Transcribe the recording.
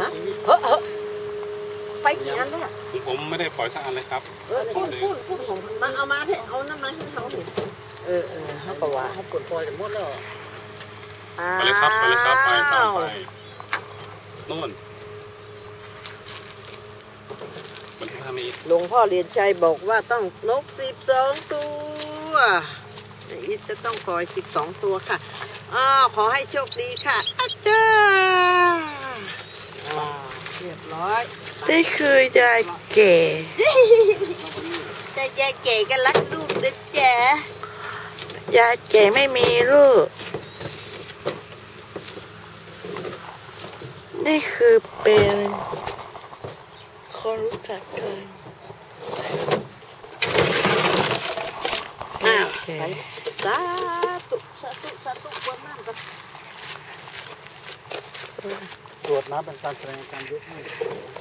ไปกี่อันแล้วผมไม่ได้ปล่อยสักอันเลยครับพูดของมาเอามาให้เอาน้ำมันให้เขาเห็นเขาบอกว่าเขากดพอจะหมดแล้วไปเลยครับไปเลยครับไปตามไปนู่นหลวงพ่อเรียนชัยบอกว่าต้องนก12 ตัวอีจะต้องปล่อย12 ตัวค่ะขอให้โชคดีค่ะอาจารย์เรียบร้อยนี่คือยายเก๋แต่ยายเก๋ก็รักลูกนะจ๊ะยายเก๋ไม่มีลูกนี่คือเป็นคนรู้จักกันไปสาธุกวนน้ำกันตรวจน้ำเป็นการแสดงการเยอะ